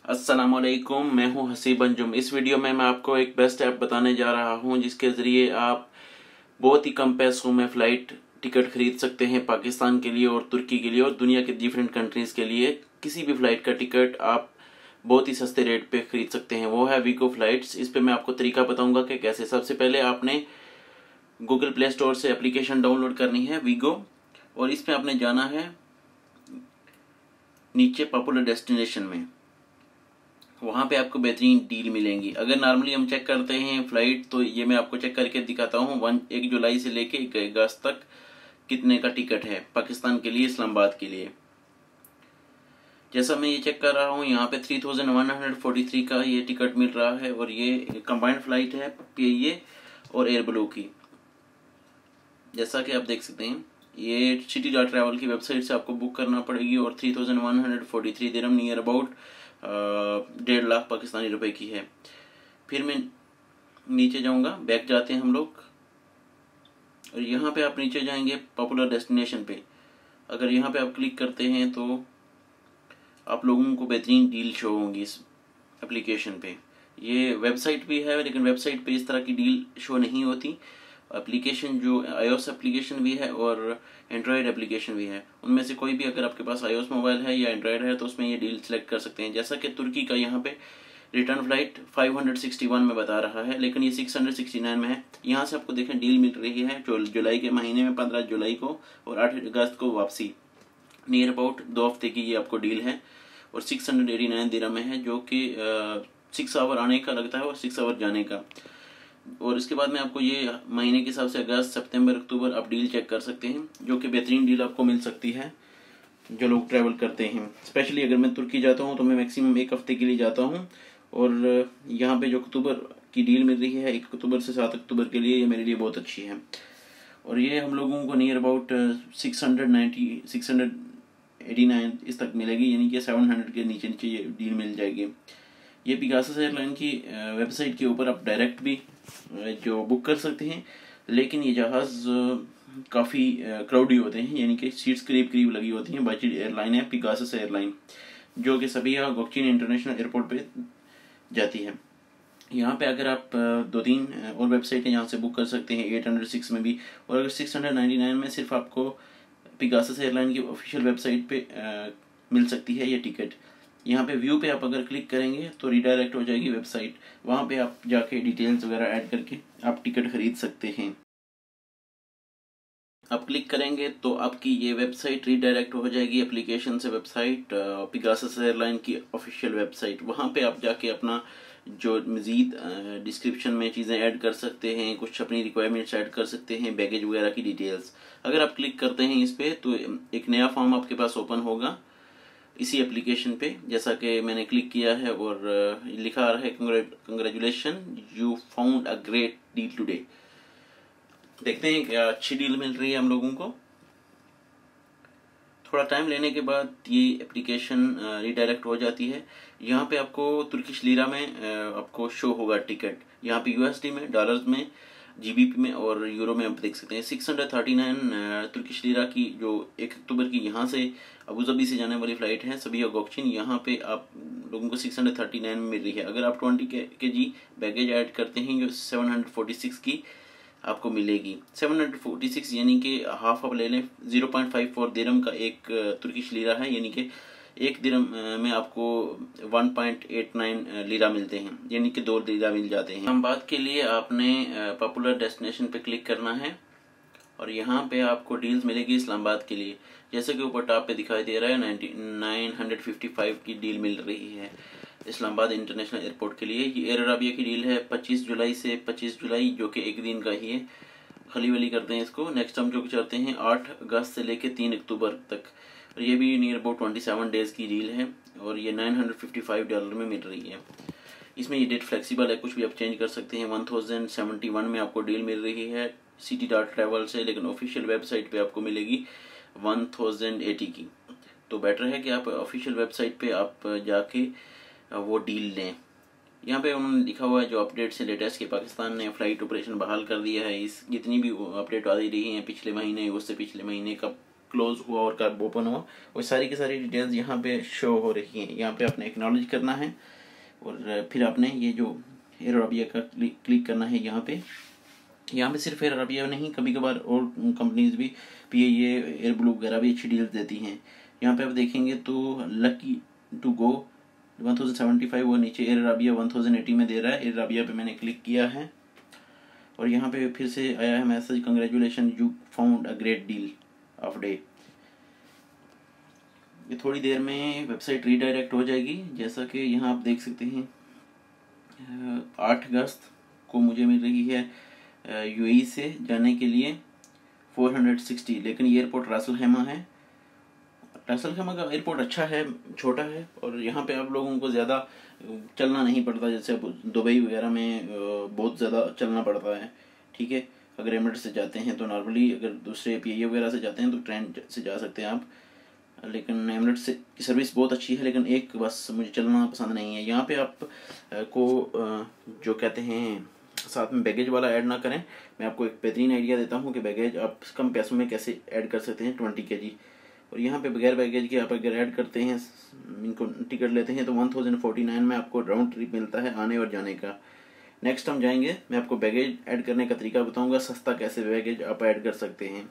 अस्सलामुअलैकुम, मैं हूं हसीब अंजुम। इस वीडियो में मैं आपको एक बेस्ट ऐप बताने जा रहा हूं जिसके ज़रिए आप बहुत ही कम पैसों में फ़्लाइट टिकट खरीद सकते हैं पाकिस्तान के लिए और तुर्की के लिए और दुनिया के डिफरेंट कंट्रीज़ के लिए। किसी भी फ़्लाइट का टिकट आप बहुत ही सस्ते रेट पे खरीद सकते हैं, वो है वीगो फ्लाइट्स। इस पे मैं आपको तरीका बताऊंगा कि कैसे। सबसे पहले आपने गूगल प्ले स्टोर से एप्लीकेशन डाउनलोड करनी है वीगो, और इसमें आपने जाना है नीचे पॉपुलर डेस्टिनेशन में। वहाँ पे आपको बेहतरीन डील मिलेंगी। अगर नॉर्मली हम चेक करते हैं फ़्लाइट, तो ये मैं आपको चेक करके दिखाता हूँ 1 जुलाई से लेके 1 अगस्त तक कितने का टिकट है पाकिस्तान के लिए, इस्लामाबाद के लिए। जैसा मैं ये चेक कर रहा हूँ, यहाँ पे 3143 का ये टिकट मिल रहा है, और ये कंबाइंड फ्लाइट है PIA और एयरब्लू की। जैसा कि आप देख सकते हैं, ये city.travel की वेबसाइट से आपको बुक करना पड़ेगी, और 3143 दिरहम नियर अबाउट 1.5 लाख पाकिस्तानी रुपए की है। फिर मैं नीचे जाऊंगा, बैक जाते हैं हम लोग, और यहाँ पे आप नीचे जाएंगे पॉपुलर डेस्टिनेशन पे। अगर यहाँ पे आप क्लिक करते हैं तो आप लोगों को बेहतरीन डील शो होंगी इस एप्लीकेशन पे। ये वेबसाइट भी है, लेकिन वेबसाइट पे इस तरह की डील शो नहीं होती। एप्लीकेशन जो iOS एप्लीकेशन भी है और एंड्रॉयड एप्लीकेशन भी है, उनमें से कोई भी अगर आपके पास iOS मोबाइल है या एंड्रॉयड है तो उसमें ये डील सेलेक्ट कर सकते हैं। जैसा कि तुर्की का यहाँ पे रिटर्न फ्लाइट 561 में बता रहा है, लेकिन ये 669 में है। यहाँ से आपको देखें डील मिल रही है जुलाई के महीने में 15 जुलाई को और 8 अगस्त को वापसी। नियर अबाउट 2 हफ्ते की ये आपको डील है, और 689 दिरहम में है, जो कि 6 आवर आने का लगता है और 6 आवर जाने का। और इसके बाद में आपको ये महीने के हिसाब से अगस्त, सितंबर, अक्टूबर आप डील चेक कर सकते हैं, जो कि बेहतरीन डील आपको मिल सकती है जो लोग ट्रैवल करते हैं। स्पेशली अगर मैं तुर्की जाता हूँ तो मैं मैक्सिमम 1 हफ्ते के लिए जाता हूँ, और यहाँ पे जो अक्टूबर की डील मिल रही है 1 अक्टूबर से 7 अक्टूबर के लिए, ये मेरे लिए बहुत अच्छी है। और ये हम लोगों को नियर अबाउट 689 इस तक मिलेगी, यानी कि 700 के नीचे नीचे ये डील मिल जाएगी। ये पिगासस एयरलाइन की वेबसाइट के ऊपर आप डायरेक्ट भी जो बुक कर सकते हैं, लेकिन ये जहाज़ काफ़ी क्राउडी होते हैं, यानी कि सीट्स करीब करीब लगी होती हैं। बजट एयरलाइन है पिगासस एयरलाइन, जो कि सभी गोकचिन इंटरनेशनल एयरपोर्ट पे जाती है। यहाँ पे अगर आप 2-3 और वेबसाइट हैं जहाँ से बुक कर सकते हैं, 806 में भी, और अगर 699 में सिर्फ आपको पिगासस एयरलाइन की ऑफिशियल वेबसाइट पे मिल सकती है ये टिकट। यहाँ पे व्यू पे आप अगर क्लिक करेंगे तो रिडायरेक्ट हो जाएगी वेबसाइट, वहाँ पे आप जाके डिटेल्स वगैरह ऐड करके आप टिकट खरीद सकते हैं। आप क्लिक करेंगे तो आपकी ये वेबसाइट रिडायरेक्ट हो जाएगी एप्लीकेशन से वेबसाइट पिगासस एयरलाइन की ऑफिशियल वेबसाइट। वहाँ पे आप जाके अपना जो मज़ीद डिस्क्रिप्शन में चीज़ें ऐड कर सकते हैं, कुछ अपनी रिक्वायरमेंट्स ऐड कर सकते हैं, बैगेज वगैरह की डिटेल्स। अगर आप क्लिक करते हैं इस पर तो एक नया फॉर्म आपके पास ओपन होगा इसी एप्लीकेशन पे, जैसा कि मैंने क्लिक किया है, और लिखा आ रहा है congratulation you found a great deal today. देखते हैं क्या अच्छी डील मिल रही है हम लोगों को। थोड़ा टाइम लेने के बाद ये एप्लीकेशन रिडायरेक्ट हो जाती है। यहाँ पे आपको तुर्किश लीरा में आपको शो होगा टिकट। यहाँ पे USD में, डॉलर्स में, GBP में और यूरो में आप देख सकते हैं। 639 तुर्किश लीरा की जो 1 अक्टूबर की यहाँ से अबू धाबी से जाने वाली फ्लाइट है सभी गोकचिन, यहाँ पे आप लोगों को 639 में मिल रही है। अगर आप 20 kg बैगेज ऐड करते हैं जो 746 की आपको मिलेगी। 746 यानी कि हाफ आप ले लें, 0.54 दिरहम का एक तुर्किश लीरा है, यानी कि 1 दिरहम में आपको 1.89 लीरा मिलते हैं, यानी कि 2 लीरा मिल जाते हैं। इस्लामाबाद के लिए आपने पॉपुलर डेस्टिनेशन पे क्लिक करना है, और यहाँ पे आपको डील्स मिलेगी इस्लामाबाद के लिए। जैसे कि ऊपर टॉप पे दिखाई दे रहा है 955 की डील मिल रही है इस्लामाबाद इंटरनेशनल एयरपोर्ट के लिए। ये एयर अराबिया की डील है 25 जुलाई से 25 जुलाई, जो कि 1 दिन का ही है। खली वली करते हैं इसको। नेक्स्ट हम जो चलते हैं 8 अगस्त से लेके 3 अक्टूबर तक, और ये भी नियर अबाउट 27 डेज की डील है, और ये $955 में मिल रही है। इसमें ये डेट फ्लेक्सिबल है, कुछ भी आप चेंज कर सकते हैं। 1071 में आपको डील मिल रही है city.travel से, लेकिन ऑफिशियल वेबसाइट पे आपको मिलेगी 1080 की। तो बेटर है कि आप ऑफिशियल वेबसाइट पे आप जाके वो डील लें। यहाँ पे उन्होंने लिखा हुआ है जो अपडेट से लेटेस्ट कि पाकिस्तान ने फ़्लाइट ऑपरेशन बहाल कर दिया है। इस जितनी भी अपडेट आ रही है पिछले महीने, उससे पिछले महीने का क्लोज हुआ और कब ओपन हुआ, वो सारी की सारी डिटेल्स यहाँ पे शो हो रही हैं। यहाँ पे आपने एक्नॉलेज करना है और फिर आपने ये जो एयर अरेबिया का क्लिक करना है। यहाँ पे सिर्फ एयर अरेबिया नहीं, कभी कभार और कंपनीज भी PIA, एयर ब्लू वगैरह भी अच्छी डील्स देती हैं। यहाँ पे आप देखेंगे तो लकी टू गो 1075 और नीचे एयर अरेबिया 1080 में दे रहा है। एयर अरेबिया पे मैंने क्लिक किया है और यहाँ पे फिर से आया है message, congratulation you found a great deal of day. ये थोड़ी देर में वेबसाइट रीडायरेक्ट हो जाएगी। जैसा कि यहाँ आप देख सकते हैं 8 अगस्त को मुझे मिल रही है UAE से जाने के लिए 460, लेकिन ये एयरपोर्ट रासल खैमा है। रासल खैमा का एयरपोर्ट अच्छा है, छोटा है और यहाँ पे आप लोगों को ज़्यादा चलना नहीं पड़ता, जैसे दुबई वगैरह में बहुत ज़्यादा चलना पड़ता है। ठीक है, अगर एमिरेट्स से जाते हैं तो नॉर्मली, अगर दूसरे PIA वगैरह से जाते हैं तो ट्रेन से जा सकते हैं आप, लेकिन एमिरेट्स से की सर्विस बहुत अच्छी है, लेकिन एक बस मुझे चलना पसंद नहीं है। यहाँ पे आप को जो कहते हैं साथ में बैगेज वाला ऐड ना करें। मैं आपको एक बेहतरीन आइडिया देता हूँ कि बैगेज आप कम पैसों में कैसे ऐड कर सकते हैं, 20 kg। और यहाँ पे बगैर बैगेज के आप अगर ऐड करते हैं, इनको टिकट लेते हैं तो 1049 में आपको राउंड ट्रिप मिलता है आने और जाने का। नेक्स्ट हम जाएंगे, मैं आपको बैगेज ऐड करने का तरीका बताऊँगा, सस्ता कैसे बैगेज आप ऐड कर सकते हैं।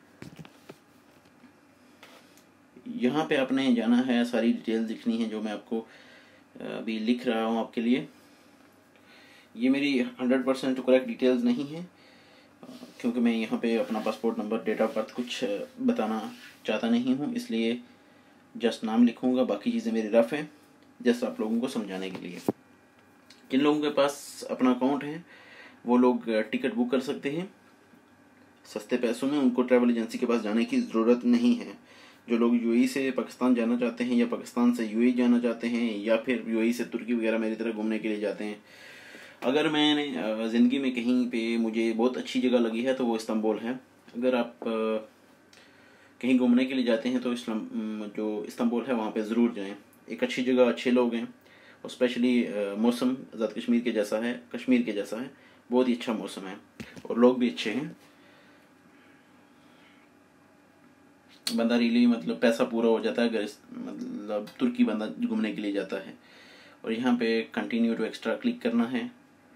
यहाँ पे आपने जाना है, सारी डिटेल्स लिखनी है जो मैं आपको अभी लिख रहा हूँ आपके लिए। ये मेरी 100% करेक्ट डिटेल्स नहीं है, क्योंकि मैं यहाँ पे अपना passport number, date of birth कुछ बताना चाहता नहीं हूँ, इसलिए जस्ट नाम लिखूँगा। बाकी चीज़ें मेरी रफ हैं, जस्ट आप लोगों को समझाने के लिए। जिन लोगों के पास अपना अकाउंट है वो लोग टिकट बुक कर सकते हैं सस्ते पैसों में, उनको ट्रैवल एजेंसी के पास जाने की ज़रूरत नहीं है। जो लोग UAE से पाकिस्तान जाना चाहते हैं या पाकिस्तान से UAE जाना चाहते हैं या फिर UAE से तुर्की वगैरह मेरी तरह घूमने के लिए जाते हैं, अगर मैंने ज़िंदगी में कहीं पे मुझे बहुत अच्छी जगह लगी है तो वो इस्तांबुल है। अगर आप कहीं घूमने के लिए जाते हैं तो जो इस्तांबुल है वहाँ पे ज़रूर जाएं। एक अच्छी जगह, अच्छे लोग हैं और स्पेशली मौसम आज़ाद कश्मीर के जैसा है, बहुत ही अच्छा मौसम है और लोग भी अच्छे हैं। बंदा रियली मतलब पैसा पूरा हो जाता है अगर मतलब तुर्की बंदा घूमने के लिए जाता है। और यहाँ पे कंटिन्यू टू एक्स्ट्रा क्लिक करना है।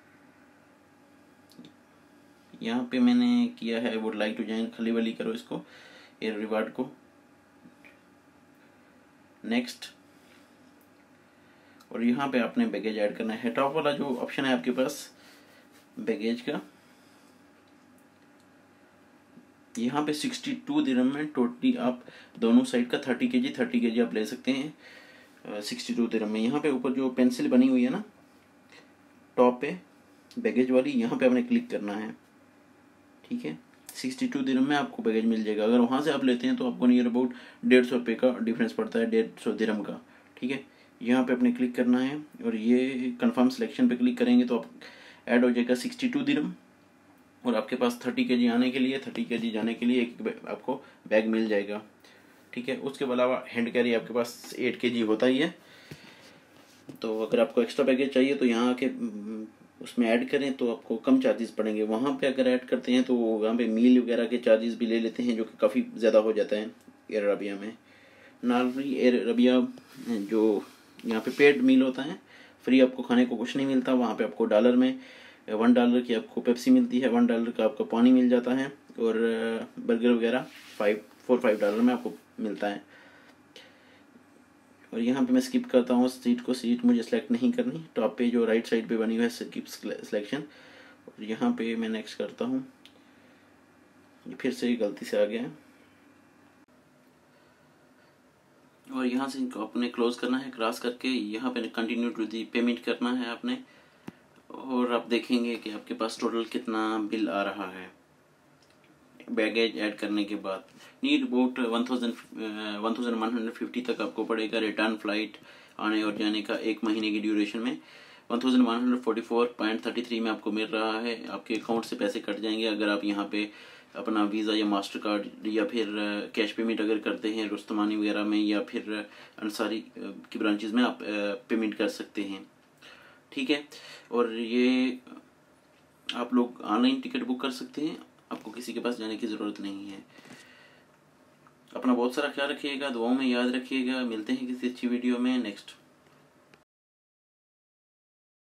यहाँ पे मैंने किया है वुड लाइक टू ज्वाइन, खली वली करो इसको, एयर रिवार्ड को। नेक्स्ट, और यहाँ पे आपने बैगेज ऐड करना है। टॉप वाला जो ऑप्शन है आपके पास बैगेज का, यहाँ पे 62 दिरहम में टोटली आप दोनों साइड का 30 kg आप ले सकते हैं 62 दिरहम में। यहाँ पे ऊपर जो पेंसिल बनी हुई है ना टॉप पे बैगेज वाली, यहाँ पे आपने क्लिक करना है। ठीक है, 62 दिरहम में आपको बैगेज मिल जाएगा। अगर वहाँ से आप लेते हैं तो आपको नियर अबाउट 150 रुपये का डिफरेंस पड़ता है, 150 दिरहम का। ठीक है, यहाँ पे आपने क्लिक करना है और ये कंफर्म सिलेक्शन पे क्लिक करेंगे तो आप ऐड हो जाएगा 62 दिरहम और आपके पास 30 kg आने के लिए, 30 kg जाने के लिए एक आपको बैग मिल जाएगा। ठीक है, उसके अलावा हैंड कैरी आपके पास 8 kg होता ही है। तो अगर आपको एक्स्ट्रा बैगेज चाहिए तो यहाँ आके उसमें ऐड करें तो आपको कम चार्जेस पड़ेंगे। वहाँ पे अगर ऐड करते हैं तो वहाँ पे मील वगैरह के चार्जेस भी ले लेते हैं, जो कि काफ़ी ज़्यादा हो जाता है एयर अरेबिया में। नॉर्मली एयर अरेबिया जो यहाँ पे पेड मील होता है, फ्री आपको खाने को कुछ नहीं मिलता। वहाँ पे आपको डॉलर में $1 की आपको पेप्सी मिलती है, $1 का आपको पानी मिल जाता है और बर्गर वगैरह 4-5 डॉलर में आपको मिलता है। और यहाँ पे मैं स्किप करता हूँ सीट मुझे सेलेक्ट नहीं करनी। टॉप पे जो राइट साइड पे बनी हुई है स्किप सिलेक्शन, और यहाँ पे मैं नेक्स्ट करता हूँ। ये फिर से गलती से आ गया है और यहाँ से इनको अपने क्लोज करना है क्रॉस करके। यहाँ पे कंटिन्यू टू दी पेमेंट करना है आपने और आप देखेंगे कि आपके पास टोटल कितना बिल आ रहा है बैगेज ऐड करने के बाद। नीड अबाउट 1150 तक आपको पड़ेगा रिटर्न फ्लाइट आने और जाने का 1 महीने की ड्यूरेशन में। 1144.33 में आपको मिल रहा है। आपके अकाउंट से पैसे कट जाएंगे अगर आप यहाँ पे अपना वीज़ा या मास्टर कार्ड या फिर कैश पेमेंट अगर करते हैं रुस्तमानी वगैरह में या फिर अंसारी की ब्रांचेस में आप पेमेंट कर सकते हैं। ठीक है, और ये आप लोग ऑनलाइन टिकट बुक कर सकते हैं, आपको किसी के पास जाने की ज़रूरत नहीं है। अपना बहुत सारा ख्याल रखिएगा, दुआओं में याद रखिएगा। मिलते हैं किसी अच्छी वीडियो में नेक्स्ट।